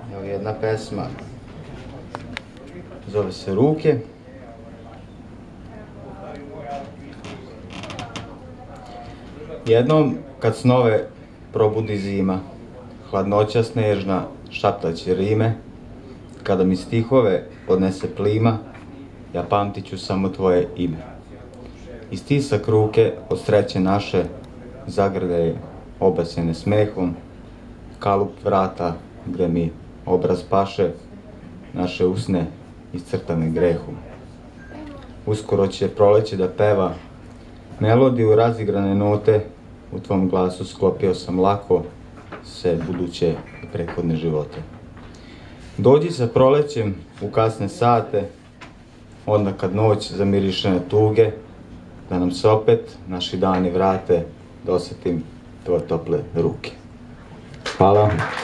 Evo jedna pesma, zove se Ruke. Jednom kad snove probudi zima, hladnoća snežna šaptaće rime, kada mi stihove odnese plima, ja pamtit ću samo tvoje ime. I stisak ruke od sreće naše zagrljaje obasjene smehom, kalup vrata gde mi obraz paše, naše usne iscrtane grehom. Uskoro će proleće da peva melodiju razigrane note, u tvom glasu sklopio sam lako sve buduće i prethodne živote. Dođi sa prolećem u kasne sate, onda kad noć zamiriše na tuge, da nam se opet naši dani vrate, da osjetim tvoje tople ruke. Hvala.